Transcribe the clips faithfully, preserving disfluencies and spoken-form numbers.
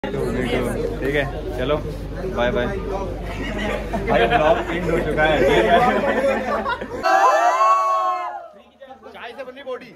ठीक है, चलो बाय बाय। भाई ब्लॉग एंड हो चुका है। चाय से बनी बॉडी।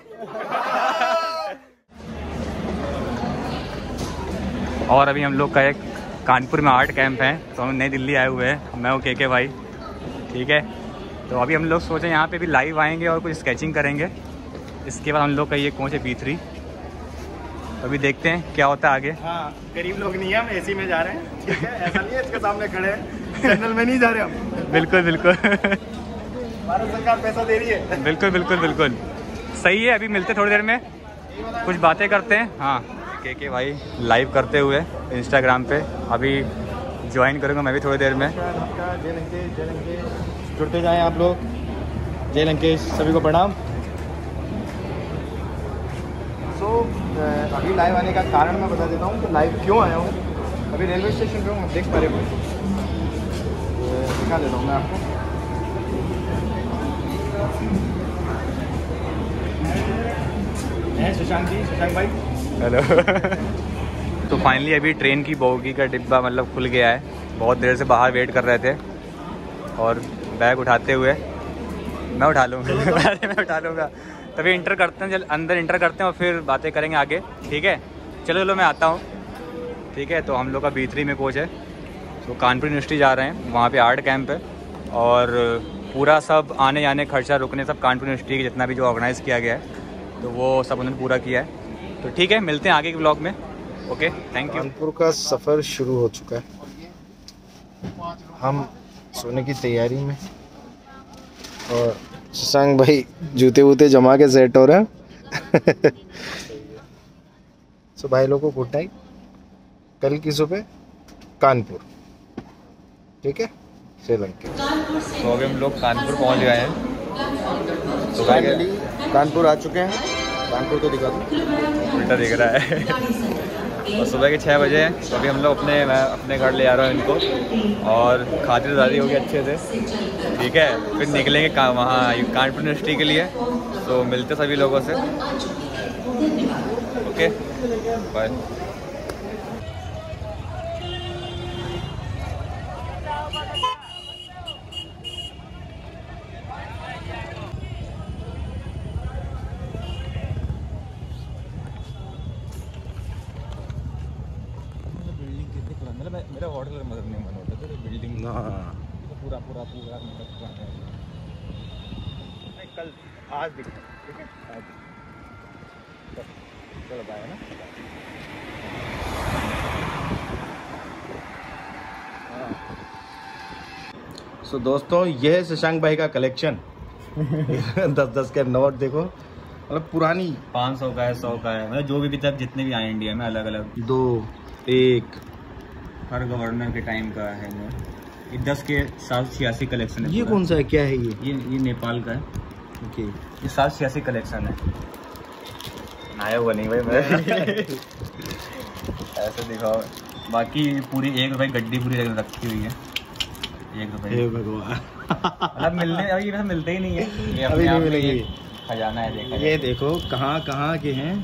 और अभी हम लोग का एक कानपुर में आर्ट कैंप है, तो हम नई दिल्ली आए हुए हैं, मैं हूँ के के भाई। ठीक है, तो अभी हम लोग सोचे यहाँ पे भी लाइव आएंगे और कुछ स्केचिंग करेंगे। इसके बाद हम लोग का ये कोच है बी थ्री, तो अभी देखते हैं क्या होता है आगे। हाँ, गरीब लोग नहीं है, हम एसी में जा रहे हैं। ठीक है, ऐसा नहीं है इसके सामने खड़े हैं, जनरल में नहीं जा रहे हम। बिल्कुल बिल्कुल भारत सरकार पैसा दे रही है। बिल्कुल बिल्कुल बिल्कुल सही है। अभी मिलते थोड़ी देर में, कुछ बातें करते हैं। हाँ, के के भाई लाइव करते हुए इंस्टाग्राम पे, अभी ज्वाइन करूँगा मैं भी थोड़ी देर में। जय लंकेश, जय लंकेश, जुड़ते जाएं आप लोग। जय लंकेश, सभी को प्रणाम। सो so, अभी लाइव आने का कारण मैं बता देता हूँ कि लाइव क्यों आया हूँ। अभी रेलवे स्टेशन पे हूँ, आप देख पा रहे हो, दिखा देता हूँ मैं आपको। शशांक जी, शशांक भाई, हेलो। तो फाइनली अभी ट्रेन की बोगी का डिब्बा मतलब खुल गया है। बहुत देर से बाहर वेट कर रहे थे, और बैग उठाते हुए मैं उठा लूँगा मैं उठा लूँगा तभी इंटर करते हैं, जल अंदर इंटर करते हैं और फिर बातें करेंगे आगे। ठीक है, चलो चलो मैं आता हूँ। ठीक है, तो हम लोग का बी थ्री में कोच है, तो कानपुर यूनिवर्सिटी जा रहे हैं, वहाँ पे आर्ट कैंप है, और पूरा सब आने जाने खर्चा रुकने सब कानपुर यूनिवर्सिटी के जितना भी जो ऑर्गेनाइज़ किया गया है, तो वो सब उन्होंने पूरा किया है। तो ठीक है, मिलते हैं आगे के ब्लॉग में। Okay, thank you. कानपुर का सफ़र शुरू हो चुका है, हम सोने की तैयारी में, और शशांक भाई जूते वूते जमा के सेट हो रहे हैं। सो भाई लोगों को गुड नाइट, कल की सुबह कानपुर। ठीक है, श्रीलंका। तो अभी हम लोग कानपुर पहुंच गए हैं, तो फाइनली कानपुर आ चुके हैं। कानपुर को दिखा दूँ, उल्टा दिख रहा है। और सुबह के छः बजे हैं, तो अभी हम लोग अपने मैं अपने घर ले आ रहा हूँ इनको, और खातिरदारी होगी अच्छे से। ठीक है, फिर निकलेंगे का वहाँ कानपुर यूनिवर्सिटी के लिए। तो मिलते सभी लोगों से। Okay, bye. मेरा होटल मतलब नहीं मन होता तो बिल्डिंग ना पूरा पूरा पूरा मतलब कल आज दिख। ठीक है, आज चलो बाय ना। सो दोस्तों, ये है शशांक भाई का कलेक्शन। दस दस के नोट देखो, मतलब पुरानी पाँच सौ का है, सौ का है, मतलब जो भी तक जितने भी आए इंडिया में अलग अलग, दो एक हर गवर्नर के टाइम का है। ये दस के सात छियासी कलेक्शन है। ये कौन सा है, क्या है ये? ये ये नेपाल का है। ओके, ये सात छियासी कलेक्शन है। आया हुआ नहीं भाई मैं। ऐसे दिखाओ, बाकी पूरी एक रुपए गड्डी पूरी रखी हुई है। एक रुपए, हे भगवान। मतलब मिलने अभी वैसे मिलते ही नहीं है, ये अभी नहीं मिलेगी। खजाना है। देखा ये देखो कहाँ कहाँ के हैं।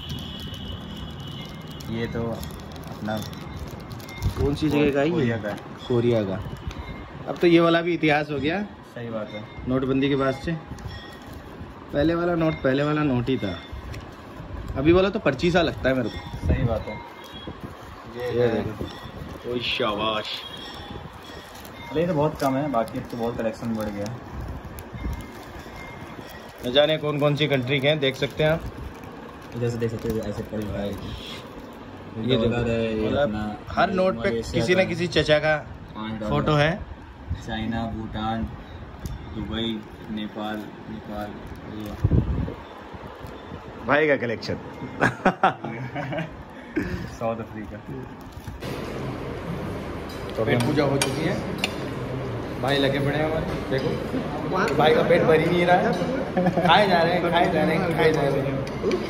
ये तो अपना कौन सी जगह का है कोरिया ये? का। कोरिया का। अब तो ये वाला भी इतिहास हो गया, सही बात है। नोटबंदी के बाद से। पहले वाला नोट पहले वाला नोट ही था, अभी वाला तो पर्ची सा लगता है मेरे को। सही बात है। ये, ये देखो, ओए शाबाश। ये तो बहुत कम है, बाकी तो बहुत कलेक्शन बढ़ गया। न जाने कौन कौन सी कंट्री के हैं, देख सकते हैं आप। जैसे देख सकते हो ऐसे पड़े भाई, ये डॉलर है, मतलब हर नोट पे किसी न किसी चचा का फोटो है। चाइना, भूटान, दुबई, नेपाल नेपाल भाई का कलेक्शन। South Africa. तो पेट पूजा हो चुकी है, भाई लगे पड़े हैं हमारे। देखो भाई का पेट भर ही नहीं रहा है, खाए जा रहे हैं खाए जा रहे हैं खाए जा रहे हैं।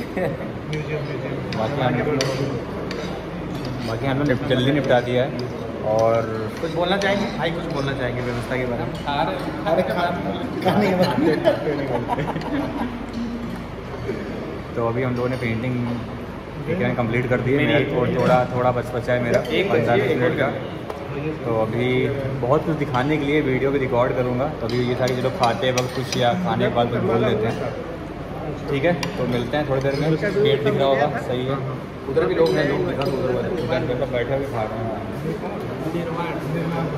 बाकी हम बाकी हम लोग जल्दी निपटा दिया है। और कुछ बोलना चाहेंगे भाई, कुछ बोलना चाहेंगे व्यवस्था के बारे में? अरे खाने के बारे में। तो अभी हम लोगों ने पेंटिंग ठीक है, कंप्लीट कर दिए मेरा, और थोड़ा थोड़ा बच बचा है मेरा पंद्रह बीस मिनट का। तो अभी बहुत कुछ दिखाने के लिए वीडियो को रिकॉर्ड करूँगा, तो अभी ये था कि चलो खाते वक्त कुछ या खाने के बाद कुछ बोल लेते हैं। ठीक है, तो मिलते हैं थोड़ी देर में। गेट दिख रहा होगा, सही है, उधर भी लोग हैं, लोग दिखा तो उधर उधर पर बैठे हुए खा रहे हैं।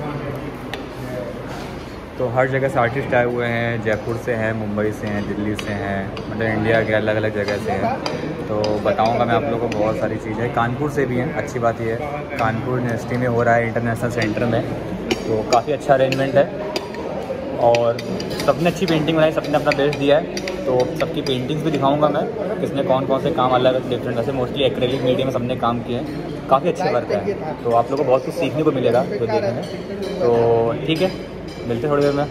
तो हर जगह से आर्टिस्ट आए हुए हैं, जयपुर से हैं, मुंबई से हैं, दिल्ली से हैं, मतलब इंडिया के अलग अलग जगह से हैं। तो बताऊंगा मैं आप लोगों को बहुत सारी चीज़ें। कानपुर से भी हैं, अच्छी बात ये है, कानपुर यूनिवर्सिटी में हो रहा है इंटरनेशनल सेंटर में, तो काफ़ी अच्छा अरेंजमेंट है। और सबने अच्छी पेंटिंग बनाई, सबने अपना बेस्ट दिया है, तो सबकी पेंटिंग्स भी दिखाऊंगा मैं, किसने कौन कौन से काम अलग डिफरेंट, वैसे मोस्टली एक्रेलिक मीडियम में सबने काम किए हैं, काफ़ी अच्छे वर्क है, तो आप लोगों को बहुत कुछ सीखने को मिलेगा जो देखने में। तो ठीक है, मिलते थोड़ी देर में।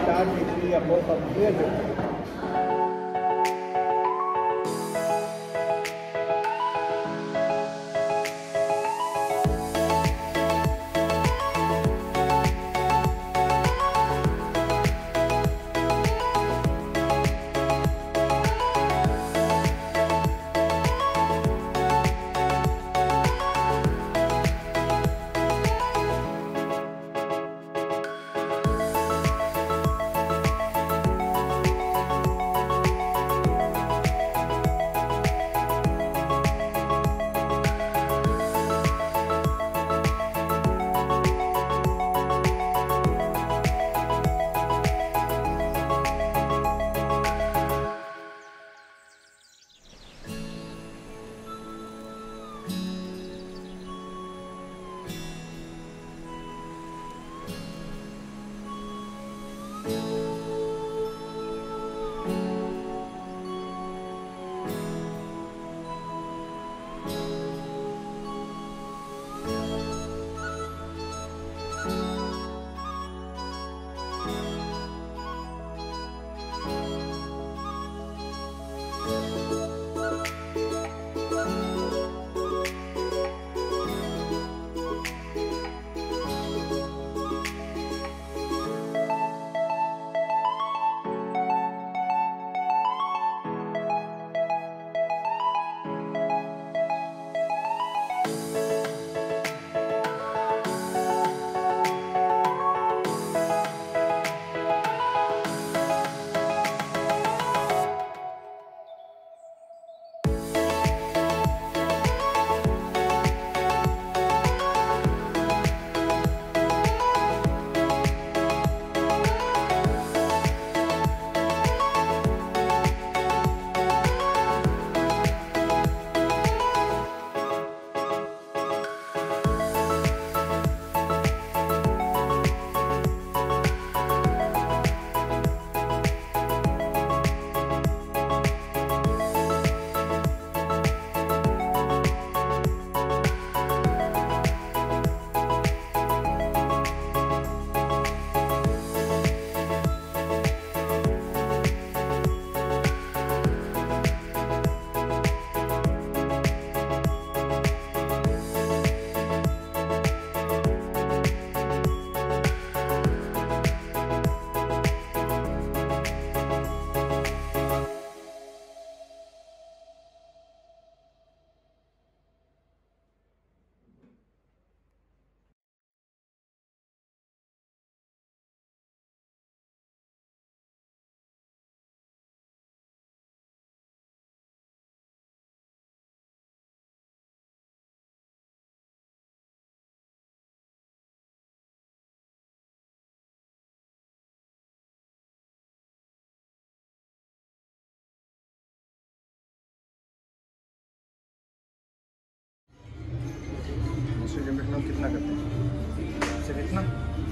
कितना करते हैं, सिर्फ इतना,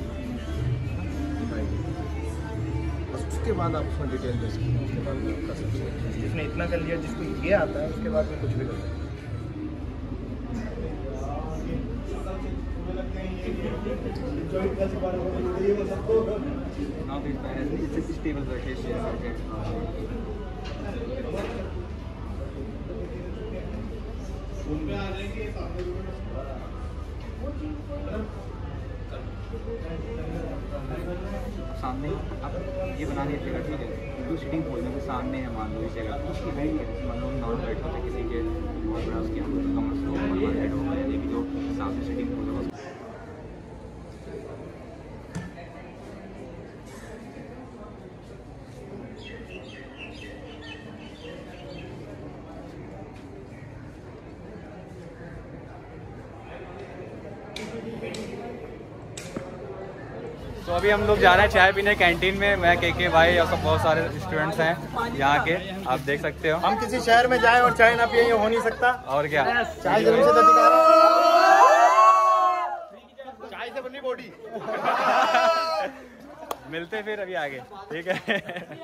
बस उसके बाद आप उसमें डिटेल दे सकते हैं। उसके बाद कर सकते हैं, जिसने इतना कर लिया, जिसको ये आता है, उसके बाद में कुछ भी कर सकते हैं। सामने अब ये बनानी है, ठीक है, जो सीटिंग खोलने के सामने है, मान लो इस जगह उसकी हाइट है, मान लो नॉर्मल बेड होता है किसी के बहुत बड़ा, उसके अंदर तो कम से कम वन बेड होगा, लेकिन जो सामने सीटिंग खोलेगा तो अभी हम लोग जा रहे हैं चाय पीने कैंटीन में। मैं के के भाई और सब बहुत सारे स्टूडेंट्स हैं यहाँ के, आप देख सकते हो। हम किसी शहर में जाएं और चाय ना पिए ये हो नहीं सकता। और क्या, चाय जरूर से अधिकार है, चाय से बनी बॉडी। मिलते फिर अभी आगे, ठीक है।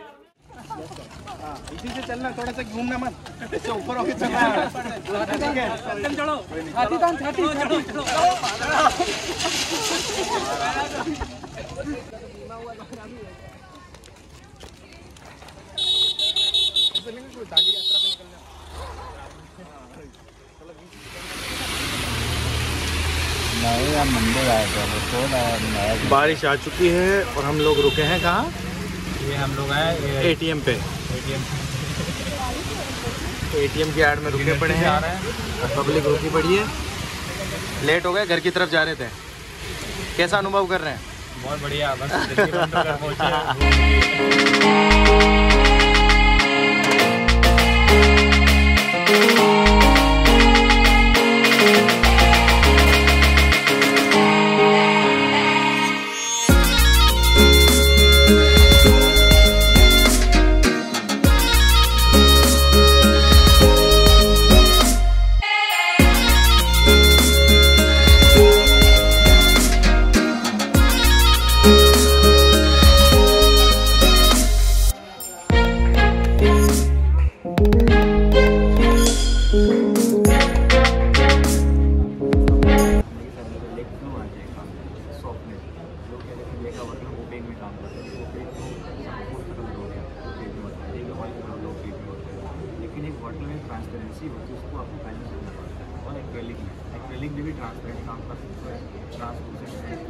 इसी से चलना, थोड़ा सा घूमना मत, इससे ऊपर होके चलना, ठीक है। चलो छाती तान, छाती छाती मंदिर आए थे, बारिश आ चुकी है और हम लोग रुके हैं कहाँ? ये हम लोग आए एटीएम पे। एटीएम एटीएम की आड़ में रुके पड़े हैं, पब्लिक रुकी पड़ी है। लेट हो गए, घर की तरफ जा रहे थे। कैसा अनुभव कर रहे हैं? बहुत बढ़िया, बस दिल्ली बंद होकर पहुंचे। लेकिन एक वाटर में ट्रांसपेरेंसी होती है, उसको आपको बैलेंस करना पड़ता है। और एक्रेलिक में एक्रेलिक में भी ट्रांसपेरेंट काम कर सकते हैं, ट्रांसलूसेंट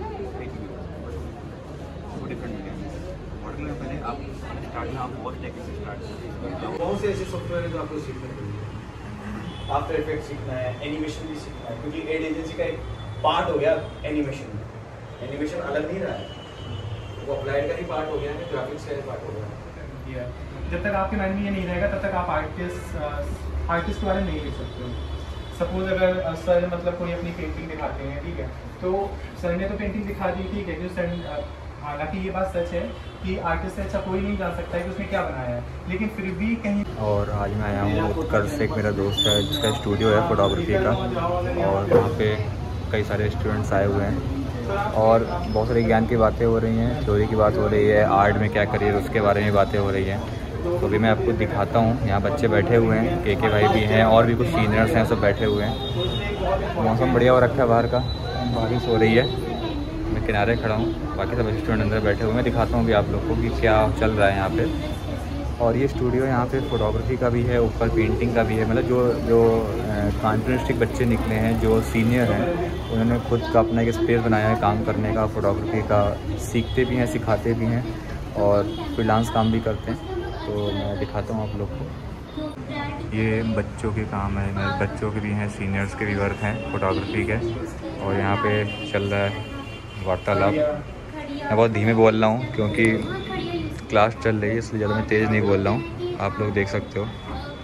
वो डिफरेंट है। वाटर में पहले आप स्टार्ट में आप वॉश टेक्निक से स्टार्ट करते हैं। कौन से ऐसे सॉफ्टवेयर है जो आपको सीखने को मिले? आफ्टर इफेक्ट सीखना है, एनिमेशन भी सीखना है, क्योंकि एड एजेंसी का एक पार्ट हो गया एनिमेशन। एनिमेशन अलग नहीं रहा है, वो अप्लाइड का ही पार्ट हो गया है, ग्राफिक्स का ही पार्ट हो गया। जब तक आपके माइंड में ये नहीं रहेगा तब तक आप आर्टिस्ट आर्टिस्ट के बारे में नहीं लिख सकते हो। सपोज अगर सर मतलब कोई अपनी पेंटिंग दिखाते हैं, ठीक है, तो सर ने तो पेंटिंग दिखा दी, ठीक है, जो सर, हालांकि ये बात सच है कि आर्टिस्ट से अच्छा कोई नहीं जान सकता है कि उसने क्या बनाया है, लेकिन फिर भी कहीं। और आज मैं आया हूँ उत्कर्ष से, एक मेरा दोस्त है जिसका स्टूडियो है फोटोग्राफी का, और वहाँ पे कई सारे स्टूडेंट्स आए हुए हैं और बहुत सारी ज्ञान की बातें हो रही हैं, थ्योरी की बात हो रही है, आर्ट में क्या करियर उसके बारे में बातें हो रही हैं। तो अभी मैं आपको दिखाता हूँ, यहाँ बच्चे बैठे हुए हैं, के के भाई भी हैं और भी कुछ सीनियर्स हैं, सब बैठे हुए हैं। मौसम बढ़िया हो रखा है, बाहर का बारिश हो रही है, मैं किनारे खड़ा हूँ, बाकी सब स्टूडेंट अंदर बैठे हुए हैं। मैं दिखाता हूँ कि आप लोग को कि क्या चल रहा है यहाँ पे। और ये स्टूडियो यहाँ पे फोटोग्राफी का भी है, ऊपर पेंटिंग का भी है। मतलब जो जो कॉन्फिडेंटिक बच्चे निकले हैं, जो सीनियर हैं, उन्होंने खुद का अपना एक स्पेस बनाया है काम करने का, फोटोग्राफी का, सीखते भी हैं, सिखाते भी हैं और फ्रीलांस काम भी करते हैं। तो मैं दिखाता हूँ आप लोग को। ये बच्चों के काम है, बच्चों के भी हैं, सीनियर्स के भी वर्क हैं फोटोग्राफी के। और यहाँ पे चल रहा है वार्तालाप। मैं बहुत धीमे बोल रहा हूँ क्योंकि क्लास चल रही है, इसलिए ज़्यादा मैं तेज़ नहीं बोल रहा हूँ। आप लोग देख सकते हो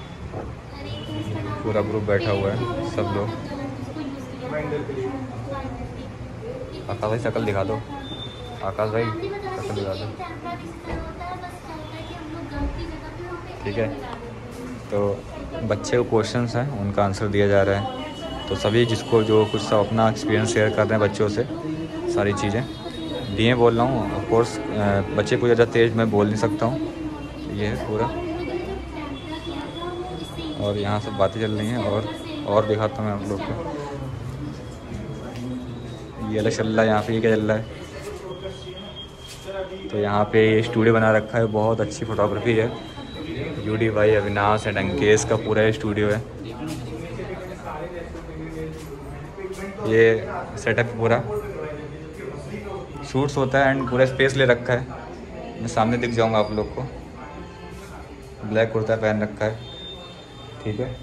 पूरा ग्रुप बैठा हुआ है, सब लोग। आकाश भाई शक्ल दिखा दो, आकाश भाई शक्ल दिखा दो, ठीक है। तो बच्चे को क्वेश्चंस हैं, उनका आंसर दिया जा रहा है। तो सभी जिसको जो कुछ सब अपना एक्सपीरियंस शेयर कर रहे हैं बच्चों से, सारी चीज़ें धीमे बोल रहा हूँ। ऑफ कोर्स बच्चे को ज़्यादा तेज़ मैं बोल नहीं सकता हूँ। ये है पूरा, और यहाँ सब बातें चल रही हैं। और और दिखाता हूँ मैं आप लोग को, ये अलग चल रहा है यहाँ पे, ये क्या चल रहा है। तो यहाँ पे ये स्टूडियो बना रखा है, बहुत अच्छी फोटोग्राफी है। यूडी भाई, अविनाश एंड अंकेश का पूरा स्टूडियो है। ये सेटअप पूरा शूट्स होता है एंड पूरा स्पेस ले रखा है। मैं सामने दिख जाऊंगा आप लोग को, ब्लैक कुर्ता पहन रखा है, ठीक है।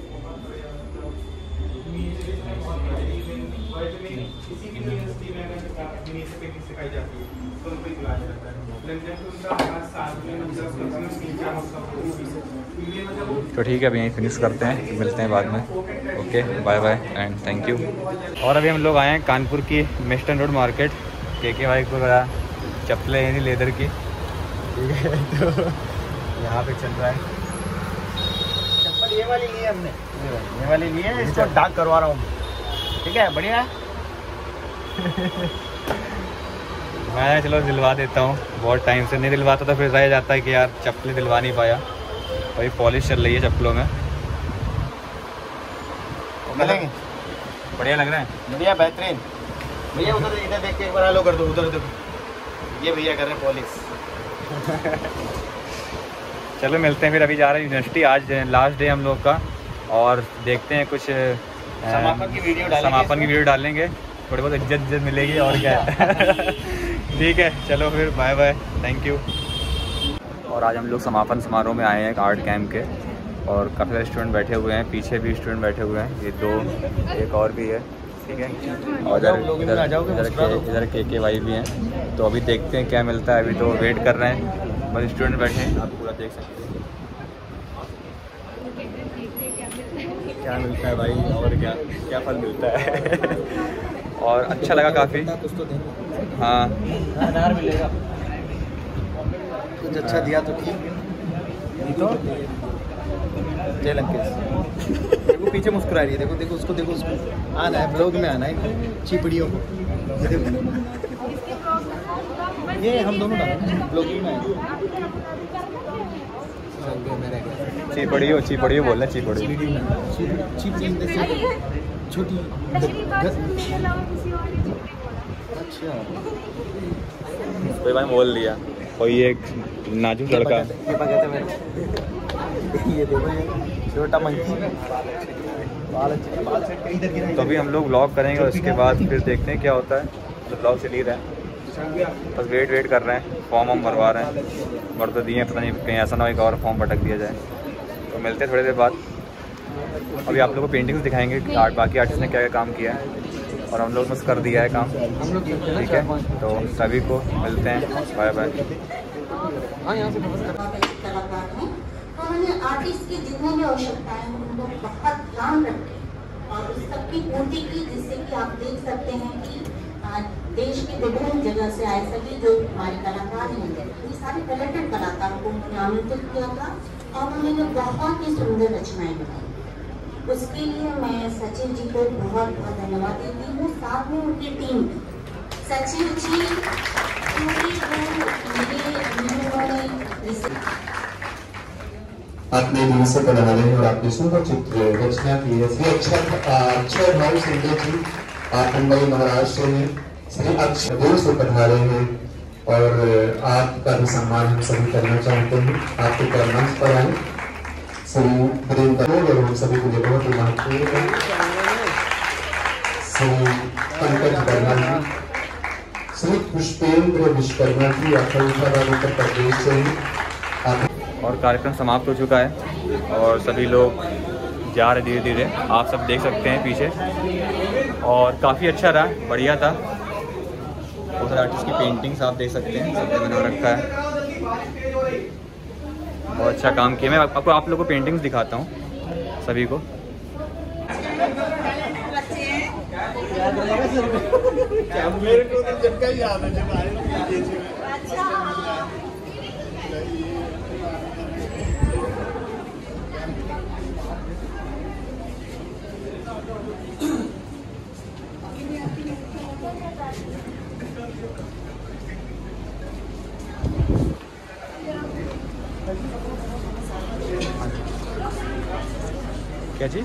तो ठीक है, अभी यहीं फिनिश करते हैं, मिलते हैं बाद में। Okay, bye bye and thank you. और अभी हम लोग आए हैं कानपुर की मिस्टन रोड मार्केट, के के वाई को बड़ा चप्पलें हैं लेदर की, ठीक है। तो यहाँ पे चल रहा है। चप्पल ये वाली ली है हमने, ये वाली ली है, इसको डाक करवा रहा हूँ, ठीक है, बढ़िया। मैं चलो दिलवा देता हूँ, बहुत टाइम से नहीं दिलवाता तो फिर रह जाता है कि यार चप्पलें दिलवा नहीं पाया। अभी पॉलिश चल रही है चप्पलों में, मिलेंगे, बढ़िया लग रहा है, बढ़िया बेहतरीन। भैया उधर इधर देख के एक बार हेलो कर दो, उधर देखो, ये भैया कर रहे हैं पॉलिश। चलो मिलते हैं फिर, अभी जा रहे हैं यूनिवर्सिटी, आज लास्ट डे हम लोग का, और देखते हैं कुछ समापन की वीडियो डालेंगे, समापन की वीडियो डालेंगे, थोड़ी बहुत इज्जत इज्जत मिलेगी और क्या है। ठीक है, चलो फिर बाय बाय, थैंक यू। और आज हम लोग समापन समारोह में आए हैं आर्ट कैंप के, और काफ़ी सारे स्टूडेंट बैठे हुए हैं, पीछे भी स्टूडेंट बैठे हुए हैं, ये दो, एक और भी है, ठीक है। और इधर इधर इधर इधर के के वाई भी हैं। तो अभी देखते हैं क्या मिलता है, अभी तो वेट कर रहे हैं, बस स्टूडेंट बैठे हैं, आप पूरा देख सकते हैं क्या मिलता है भाई, और क्या क्या फल मिलता है। और अच्छा लगा काफ़ी, हाँ अनार मिलेगा, कुछ अच्छा दिया तो ठीक, नहीं तो जय लंकेश। देखो पीछे मुस्कुरा रही है, देखो देखो उसको, देखो उसको आना है, ब्लॉग में आना है चिपड़ियों को, ये हम दोनों ब्लॉगिंग में चिपड़ियो चिपड़ियो बोल रहे, चिपड़ियो छोटी। अच्छा कोई भाई बोल दिया, कोई एक नाजुक लड़का, ये देखो ये छोटा मंकी, बाल अच्छे, बाल सेट कर इधर गिरा। तो अभी हम लोग व्लॉग करेंगे और उसके बाद फिर देखते हैं क्या होता है। तो व्लॉग चल ही रहा है, बस वेट वेट कर रहे हैं, फॉर्म हम भरवा रहे हैं, भर तो दिए, पता नहीं कहीं ऐसा ना हो एक और फॉर्म भटक दिया जाए। तो मिलते हैं थोड़ी देर बाद। अभी आप लोगों को पेंटिंग्स दिखाएंगे, आर्ट बाकी आर्टिस्ट ने क्या क्या काम किया है, और हम लोग बस कर दिया है काम, ठीक है। तो सभी को मिलते हैं, बाय बाय। उन्होंने आर्टिस्ट की जितनी भी आवश्यकताएं हैं उनको बहुत ध्यान रखे और उस सबकी पूर्ति की, जिससे कि आप देख सकते हैं कि देश के विभिन्न जगह से आए सभी जो हमारे कलाकार हैं, ये सारे टैलेंटेड कलाकारों को उन्होंने आमंत्रित किया था और उन्होंने बहुत ही सुंदर रचनाएं बनाई। उसके लिए मैं सचिन जी को बहुत बहुत धन्यवाद देती हूँ, साथ में उनकी टीम, सचिन जी अपने दिल से बना रहे हैं और आपने सुंदर चित्र रचना की है। श्री अक्षर अक्षर भाई सिंधे जी आप मुंबई महाराष्ट्र में श्री अक्षर दूर से पधारे हैं और आपका भी सम्मान हम सभी करना चाहते हैं। आपके कर्मंच पर आए श्री वीरेंद्र और हम सभी के लिए बहुत ही महत्वपूर्ण है। श्री पंकज वर्मा जी, श्री पुष्पेंद्र विश्वकर्मा जी अखिल उत्तर प्रदेश से। और कार्यक्रम समाप्त हो चुका है और सभी लोग जा रहे धीरे धीरे, आप सब देख सकते हैं पीछे, और काफ़ी अच्छा रहा, बढ़िया था। बहुत सारे आर्टिस्ट की पेंटिंग्स आप देख सकते हैं, सबने बना रखा है, बहुत अच्छा काम किया। मैं आपको आप लोगों को पेंटिंग्स दिखाता हूँ सभी को। मेरे को तो जब का याद है जब आए क्या जी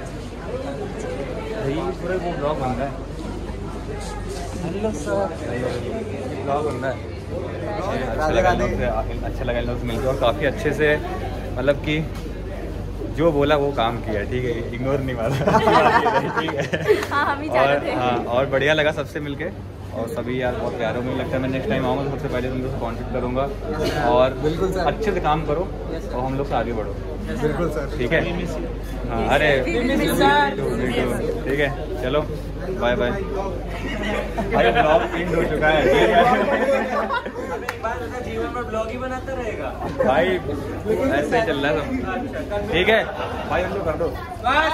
भाई, पूरे वो ब्लॉग बन रहा है, हेलो सर, ब्लॉग बन रहा है। अच्छा लगा इन लोग से, अच्छा लगा इन लोग से मिलकर, और काफ़ी अच्छे से मतलब कि जो बोला वो काम किया, ठीक है, इग्नोर नहीं मारा। ठीक है, हाँ, हम ही और हाँ, और बढ़िया लगा सबसे मिलके, और सभी यार बहुत प्यारे हो। मुझे लगता है मैं नेक्स्ट टाइम आऊँगा तो सबसे पहले तुम लोग से कॉन्टेक्ट करूँगा और बिल्कुल सर। अच्छे से काम करो और हम लोग से आगे बढ़ो। बिल्कुल सर। ठीक है हाँ, अरे ठीक है चलो बाय बाय। भाई ब्लॉग एंड हो चुका है जीवन में ब्लॉग ही बनाता रहेगा भाई, ऐसे ही चल रहा है सब। ठीक है भाई हम लोग कर दो।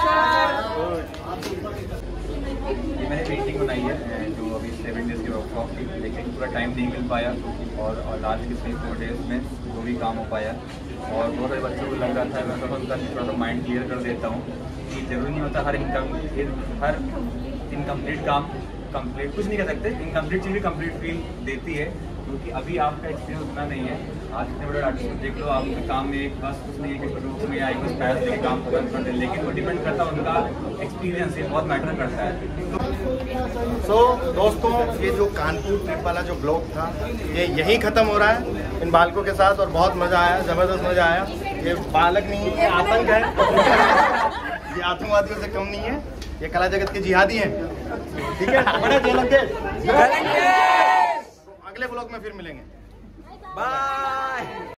ये मैंने पेंटिंग बनाई है जो अभी सेवन डेज के वर्कशॉप की, लेकिन पूरा टाइम नहीं मिल पाया और और लास्ट के थ्री फोर डेज में जो भी काम हो पाया और बहुत सारे बच्चों को लग रहा था मैं तो उनका थोड़ा सा माइंड क्लियर कर देता हूँ कि जरूरी नहीं होता हर इनकम हर इनकम्प्लीट काम कंप्लीट कुछ नहीं कर सकते। इनकम्प्लीट चीज़ भी कंप्लीट फील देती है क्योंकि अभी आपका एक्सपीरियंस उतना नहीं है। आज इतने बड़े आर्टिस्ट को देख लो, आपके काम में एक बस कुछ नहीं है कि प्रोडक्ट में या एक बस पैस लेके काम खत्म कर दे, लेकिन वो डिपेंड करता है उनका एक्सपीरियंस, ये बहुत मैटर करता है। सो so, दोस्तों ये जो कानपुर ट्रिप वाला जो ब्लॉग था ये यही ख़त्म हो रहा है इन बालकों के साथ और बहुत मज़ा आया, ज़बरदस्त मज़ा आया। ये बालक नहीं है, ये आतंक है ये आतंकवादियों से कम नहीं है, ये कला जगत के जिहादी हैं। ठीक है बड़े झेलेंगे। अगले ब्लॉग में फिर मिलेंगे। बाय।